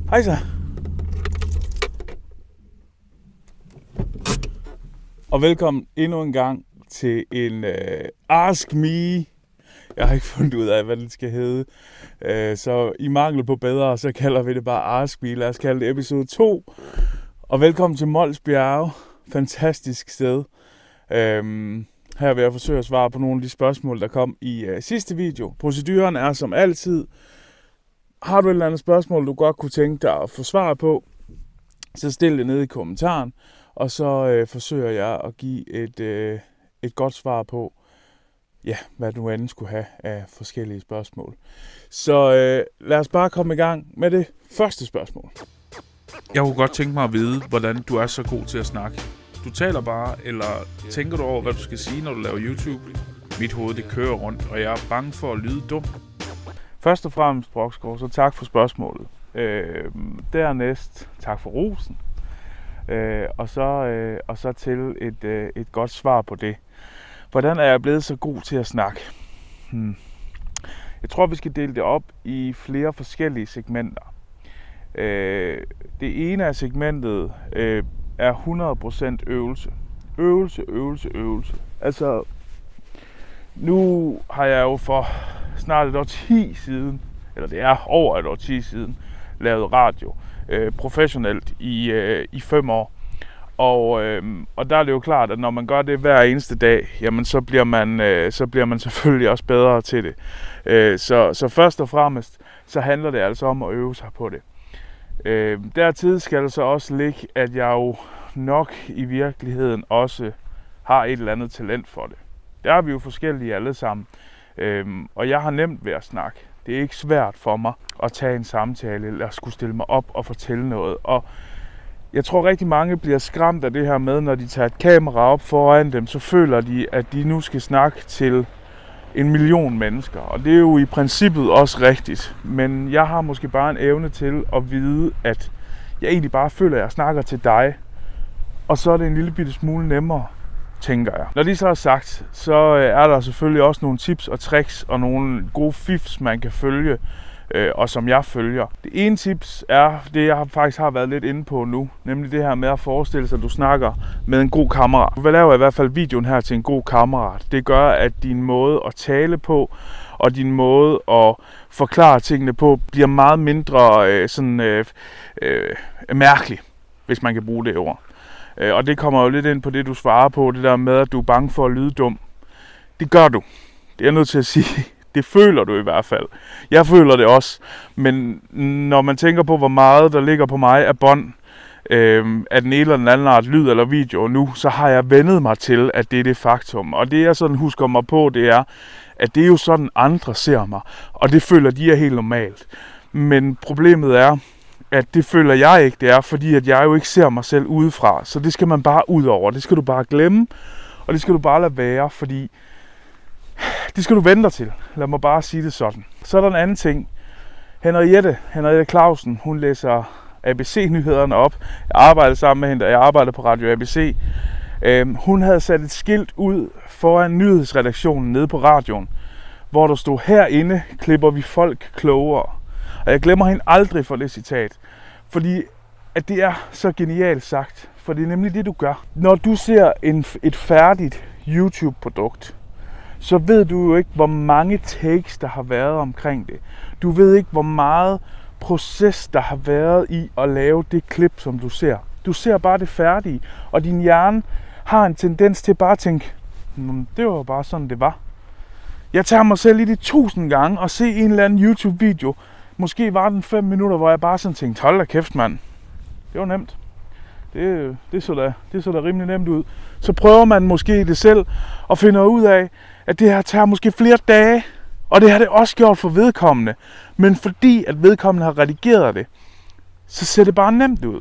Hej så. Og velkommen endnu en gang til en Ask Me. Jeg har ikke fundet ud af, hvad det skal hedde. Så i mangel på bedre, så kalder vi det bare Ask Me. Lad os kalde det episode 2. Og velkommen til Mols Bjerge. Fantastisk sted. Her vil jeg forsøge at svare på nogle af de spørgsmål, der kom i sidste video. Proceduren er som altid: har du et eller andet spørgsmål, du godt kunne tænke dig at få svar på, så stil det nede i kommentaren, og så forsøger jeg at give et godt svar på, ja, hvad du end skulle have af forskellige spørgsmål. Så lad os bare komme i gang med det første spørgsmål. Jeg kunne godt tænke mig at vide, hvordan du er så god til at snakke. Du taler bare, eller tænker du over, hvad du skal sige, når du laver YouTube? Mit hoved, det kører rundt, og jeg er bange for at lyde dum. Først og fremmest, Broksgaard, så tak for spørgsmålet. Dernæst, tak for rosen. Og så til et godt svar på det. Hvordan er jeg blevet så god til at snakke? Jeg tror, vi skal dele det op i flere forskellige segmenter. Det ene af segmentet er 100% øvelse. Øvelse. Altså, nu har jeg jo for snart et årti siden, eller det er over et årti siden, lavet radio professionelt i 5 år. Og der er det jo klart, at når man gør det hver eneste dag, jamen så bliver man selvfølgelig også bedre til det. Så først og fremmest, så handler det altså om at øve sig på det. Dertil skal det så også ligge, at jeg jo nok i virkeligheden også har et eller andet talent for det. Der er vi jo forskellige alle sammen. Og jeg har nemt ved at snakke. Det er ikke svært for mig at tage en samtale eller at skulle stille mig op og fortælle noget. Og jeg tror rigtig mange bliver skræmt af det her med, når de tager et kamera op foran dem, så føler de, at de nu skal snakke til 1 million mennesker. Og det er jo i princippet også rigtigt. Men jeg har måske bare en evne til at vide, at jeg egentlig bare føler, at jeg snakker til dig. Og så er det en lille bitte smule nemmere, tænker jeg. Når det så er sagt, så er der selvfølgelig også nogle tips og tricks og nogle gode fifs, man kan følge, og som jeg følger. Det ene tips er det, jeg faktisk har været lidt inde på nu, nemlig det her med at forestille sig, at du snakker med en god kammerat. Du laver i hvert fald videoen her til en god kammerat. Det gør, at din måde at tale på og din måde at forklare tingene på bliver meget mindre mærkelig, hvis man kan bruge det ord. Og det kommer jo lidt ind på det, du svarer på, det der med, at du er bange for at lyde dum. Det gør du. Det er jeg nødt til at sige. Det føler du i hvert fald. Jeg føler det også. Men når man tænker på, hvor meget der ligger på mig af bånd, af den ene eller den anden art lyd eller video nu, så har jeg vendet mig til, at det er det faktum. Og det jeg sådan husker mig på, det er, at det er jo sådan andre ser mig. Og det føler de er helt normalt. Men problemet er, at det føler jeg ikke, det er, fordi at jeg jo ikke ser mig selv udefra. Så det skal man bare ud over. Det skal du bare glemme, og det skal du bare lade være, fordi det skal du vente dig til. Lad mig bare sige det sådan. Så er der en anden ting. Henriette Clausen, hun læser ABC-nyhederne op. Jeg arbejdede sammen med hende, og jeg arbejdede på Radio ABC. Hun havde sat et skilt ud foran nyhedsredaktionen nede på radioen, hvor der stod: herinde klipper vi folk klogere. Og jeg glemmer hende aldrig for det citat, fordi at det er så genialt sagt, for det er nemlig det, du gør. Når du ser et færdigt YouTube-produkt, så ved du jo ikke, hvor mange takes, der har været omkring det. Du ved ikke, hvor meget proces, der har været i at lave det klip, som du ser. Du ser bare det færdige, og din hjerne har en tendens til bare at tænke, det var bare sådan, det var. Jeg tager mig selv i det 1000 gange og se en eller anden YouTube-video. Måske var den 5 minutter, hvor jeg bare sådan tænkte, hold da kæft, mand. Det var nemt. Det så da rimelig nemt ud. Så prøver man måske det selv og finder ud af, at det her tager måske flere dage. Og det har det også gjort for vedkommende. Men fordi at vedkommende har redigeret det, så ser det bare nemt ud.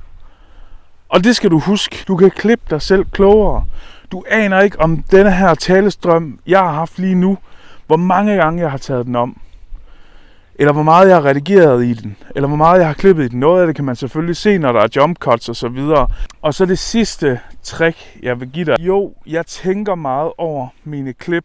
Og det skal du huske. Du kan klippe dig selv klogere. Du aner ikke om denne her talestrøm, jeg har haft lige nu, hvor mange gange jeg har taget den om. Eller hvor meget jeg har redigeret i den. Eller hvor meget jeg har klippet i den. Noget af det kan man selvfølgelig se, når der er jump cuts og så videre. Og så det sidste trick, jeg vil give dig. Jo, jeg tænker meget over mine klip.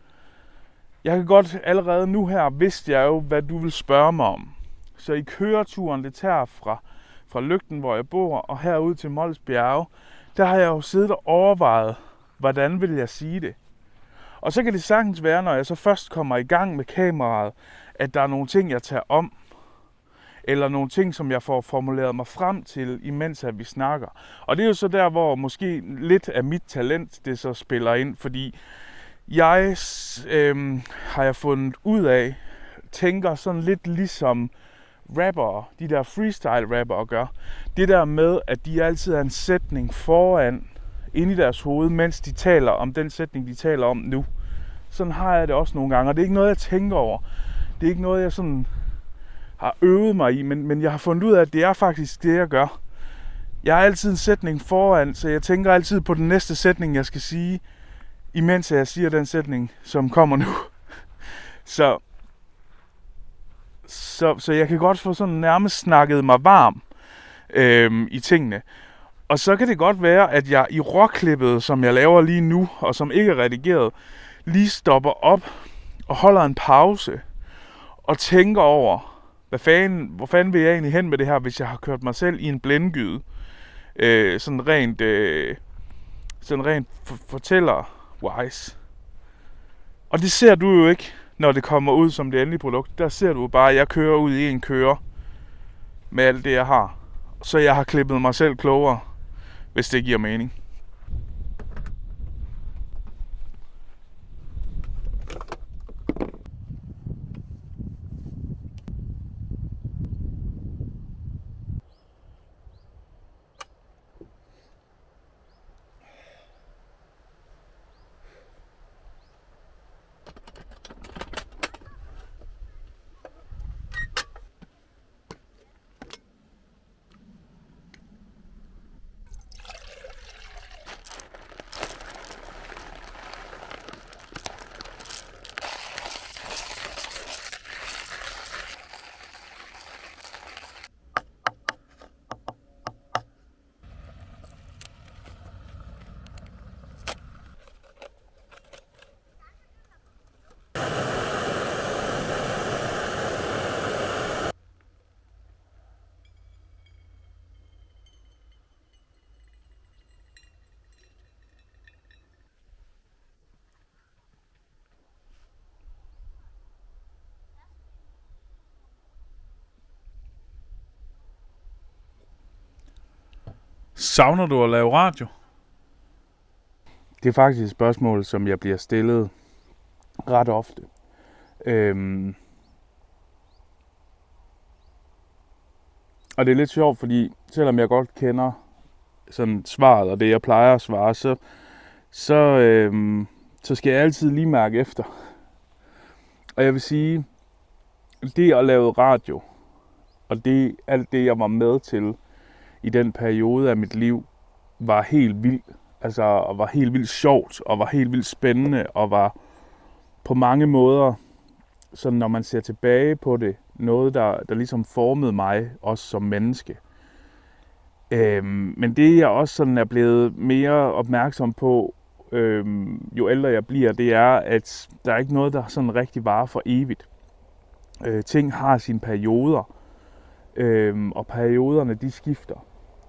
Jeg kan godt allerede nu her, vidste jeg jo, hvad du vil spørge mig om. Så i køreturen, det tager fra fra Lygten, hvor jeg bor, og herud til Mols Bjerge, der har jeg jo siddet og overvejet, hvordan vil jeg sige det. Og så kan det sagtens være, når jeg så først kommer i gang med kameraet, at der er nogle ting, jeg tager om, eller nogle ting, som jeg får formuleret mig frem til, imens at vi snakker. Og det er jo så der, hvor måske lidt af mit talent, det så spiller ind, fordi jeg har jeg fundet ud af, tænker sådan lidt ligesom rappere, de der freestyle-rappere gør. Det der med, at de altid har en sætning foran, inde i deres hoved, mens de taler om den sætning, de taler om nu. Sådan har jeg det også nogle gange, og det er ikke noget, jeg tænker over. Det er ikke noget, jeg sådan har øvet mig i, men jeg har fundet ud af, at det er faktisk det, jeg gør. Jeg har altid en sætning foran, så jeg tænker altid på den næste sætning, jeg skal sige, imens jeg siger den sætning, som kommer nu. Så jeg kan godt få sådan nærmest snakket mig varm i tingene. Og så kan det godt være, at jeg i råklippet, som jeg laver lige nu, og som ikke er redigeret, lige stopper op og holder en pause og tænker over, hvor fanden vil jeg egentlig hen med det her, hvis jeg har kørt mig selv i en blindgyde. Sådan rent fortæller-wise. Og det ser du jo ikke, når det kommer ud som det endelige produkt. Der ser du bare, at jeg kører ud i en kører med alt det, jeg har. Så jeg har klippet mig selv klogere, hvis det giver mening. Savner du at lave radio? Det er faktisk et spørgsmål, som jeg bliver stillet ret ofte. Og det er lidt sjovt, fordi selvom jeg godt kender sådan svaret og det, jeg plejer at svare, så skal jeg altid lige mærke efter. Og jeg vil sige, det at lave radio, og alt det, jeg var med til i den periode af mit liv, var helt vildt. Altså, og var helt vildt sjovt, og var helt vildt spændende, og var på mange måder, sådan når man ser tilbage på det, noget, der ligesom formede mig, også som menneske. Men det, jeg også sådan er blevet mere opmærksom på, jo ældre jeg bliver, det er, at der er ikke noget, der sådan rigtig varer for evigt. Ting har sine perioder, og perioderne, de skifter.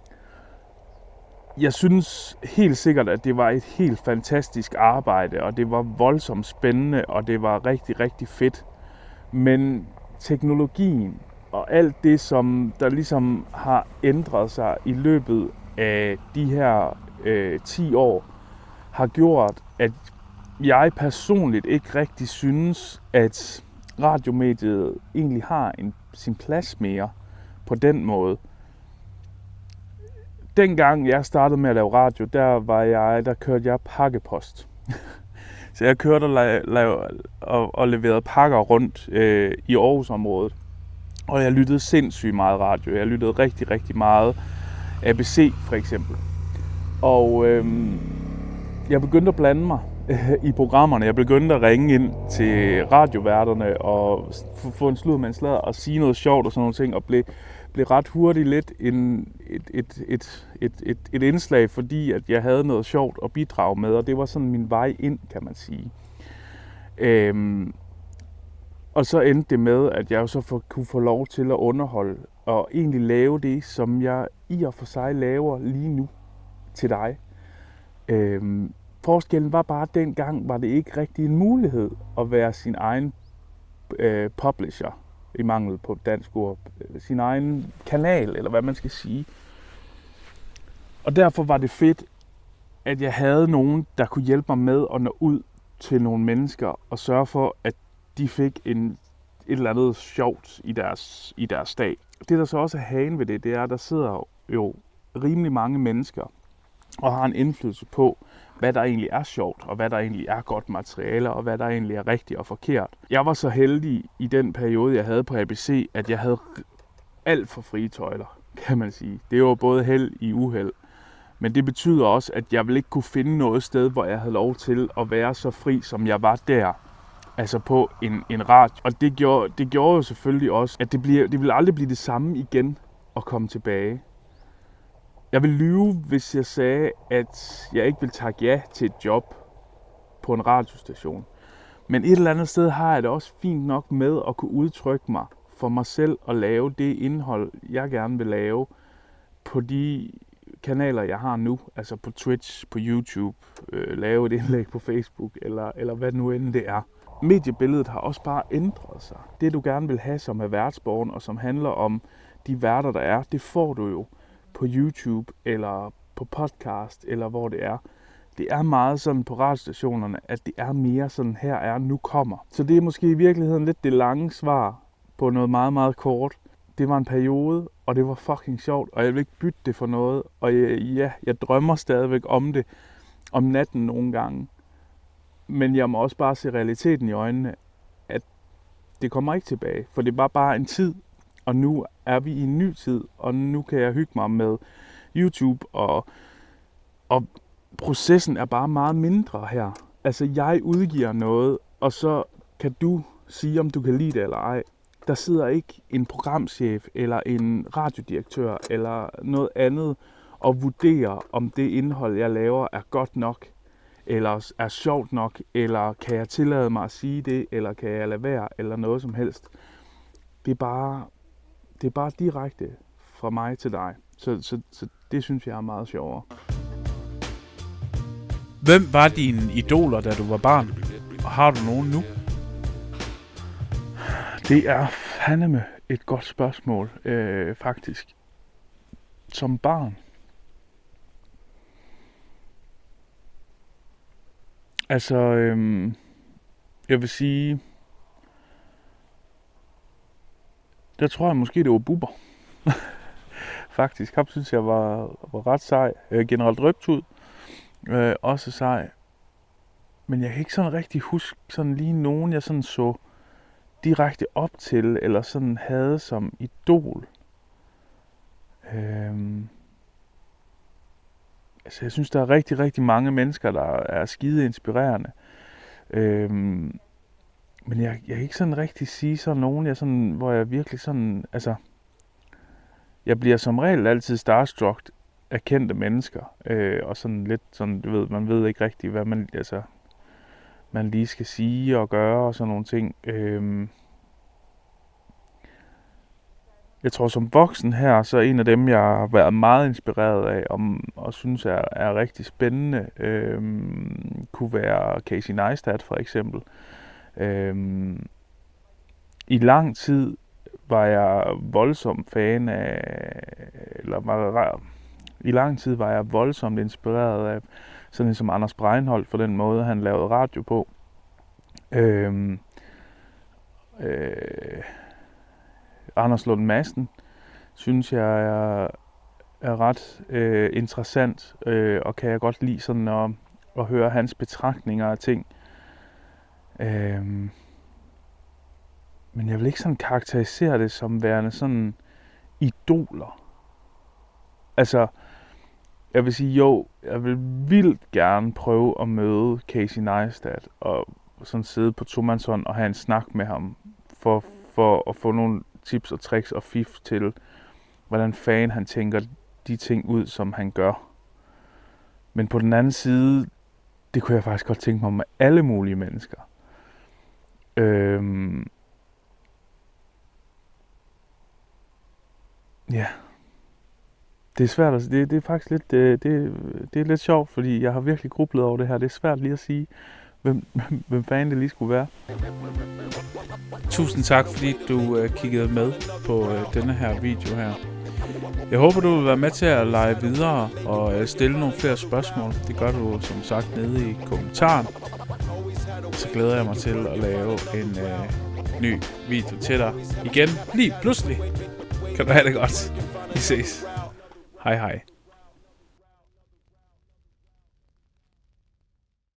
Jeg synes helt sikkert, at det var et helt fantastisk arbejde, og det var voldsomt spændende, og det var rigtig, rigtig fedt. Men teknologien og alt det, som der ligesom har ændret sig i løbet af de her 10 år, har gjort, at jeg personligt ikke rigtig synes, at radiomediet egentlig har sin plads mere på den måde. Dengang jeg startede med at lave radio, der kørte jeg pakkepost. Så jeg kørte og leverede pakker rundt i Aarhusområdet. Og jeg lyttede sindssygt meget radio. Jeg lyttede rigtig, rigtig meget ABC for eksempel. Og jeg begyndte at blande mig i programmerne. Jeg begyndte at ringe ind til radioværterne og få en slud med en sladder og sige noget sjovt og sådan nogle ting. Og blev ret hurtigt lidt et indslag, fordi at jeg havde noget sjovt at bidrage med. Og det var sådan min vej ind, kan man sige. Og så endte det med, at jeg så kunne få lov til at underholde og egentlig lave det, som jeg i og for sig laver lige nu til dig. Forskellen var bare, at dengang var det ikke rigtig en mulighed at være sin egen publisher, i mangel på dansk ord, sin egen kanal, eller hvad man skal sige. Og derfor var det fedt, at jeg havde nogen, der kunne hjælpe mig med at nå ud til nogle mennesker, og sørge for, at de fik et eller andet sjovt i deres dag. Det, der så også er hagen ved det, det er, at der sidder jo rimelig mange mennesker, og har en indflydelse på, hvad der egentlig er sjovt, og hvad der egentlig er godt materiale, og hvad der egentlig er rigtigt og forkert. Jeg var så heldig i den periode, jeg havde på ABC, at jeg havde alt for frie tøjler, kan man sige. Det var både held i uheld. Men det betyder også, at jeg ville ikke kunne finde noget sted, hvor jeg havde lov til at være så fri, som jeg var der. Altså på en radio. Og det gjorde jo selvfølgelig også, at det ville aldrig blive det samme igen at komme tilbage. Jeg ville lyve, hvis jeg sagde, at jeg ikke ville takke ja til et job på en radiostation. Men et eller andet sted har jeg det også fint nok med at kunne udtrykke mig for mig selv og lave det indhold, jeg gerne vil lave på de kanaler, jeg har nu. Altså på Twitch, på YouTube, lave et indlæg på Facebook eller hvad nu end det er. Mediebilledet har også bare ændret sig. Det du gerne vil have, som er værtsborgen og som handler om de værter, der er, det får du jo på YouTube eller på podcast eller hvor det er. Det er meget sådan på radiostationerne, at det er mere sådan, her er, nu kommer. Så det er måske i virkeligheden lidt det lange svar på noget meget, meget kort. Det var en periode, og det var fucking sjovt, og jeg vil ikke bytte det for noget. Og jeg drømmer stadigvæk om det, om natten nogle gange. Men jeg må også bare se realiteten i øjnene, at det kommer ikke tilbage. For det var bare en tid, og nu er vi i en ny tid, og nu kan jeg hygge mig med YouTube, og processen er bare meget mindre her. Altså, jeg udgiver noget, og så kan du sige, om du kan lide det eller ej. Der sidder ikke en programchef, eller en radiodirektør, eller noget andet, og vurderer, om det indhold, jeg laver, er godt nok, eller er sjovt nok, eller kan jeg tillade mig at sige det, eller kan jeg lade være, eller noget som helst. Det er bare direkte fra mig til dig. Så det synes jeg er meget sjovere. Hvem var dine idoler, da du var barn? Og har du nogen nu? Det er fandeme et godt spørgsmål, faktisk. Som barn. Altså, jeg vil sige, der tror jeg måske, det var Bubber. Faktisk, ham synes jeg var ret sej. General Drøbtud, også sej. Men jeg kan ikke sådan rigtig huske sådan lige nogen, jeg sådan så direkte op til, eller sådan havde som idol. Altså jeg synes, der er rigtig, rigtig mange mennesker, der er skide inspirerende. Men jeg kan ikke sådan rigtig sige sådan nogen, hvor jeg virkelig sådan, altså, jeg bliver som regel altid starstruck af kendte mennesker, og sådan lidt sådan, du ved, man ved ikke rigtig, hvad man lige skal sige og gøre og sådan nogle ting. Jeg tror som voksen her, så er en af dem, jeg har været meget inspireret af, og synes er rigtig spændende, kunne være Casey Neistat for eksempel. I lang tid var jeg voldsomt fan af, i lang tid var jeg voldsomt inspireret af sådan en som Anders Breinholt, for den måde, han lavede radio på. Anders Lund Madsen synes jeg er ret interessant, og kan jeg godt lide sådan at høre hans betragtninger af ting. Men jeg vil ikke sådan karakterisere det som værende sådan idoler. Altså, jeg vil sige jo, jeg vil vildt gerne prøve at møde Casey Neistat og sådan sidde på tomandshånd og have en snak med ham for at få nogle tips og tricks og fif til, hvordan fanden han tænker de ting ud, som han gør. Men på den anden side, det kunne jeg faktisk godt tænke mig med alle mulige mennesker. Ja. Det er svært at det er faktisk lidt, det er lidt sjovt, fordi jeg har virkelig grublet over det her. Det er svært lige at sige, hvem fanden det lige skulle være. Tusind tak, fordi du kiggede med på denne her video her. Jeg håber, du vil være med til at lege videre og stille nogle flere spørgsmål. Det gør du som sagt nede i kommentaren. Så glæder jeg mig til at lave en ny video til dig igen lige pludselig. Kan du have det godt. Vi ses. Hej hej.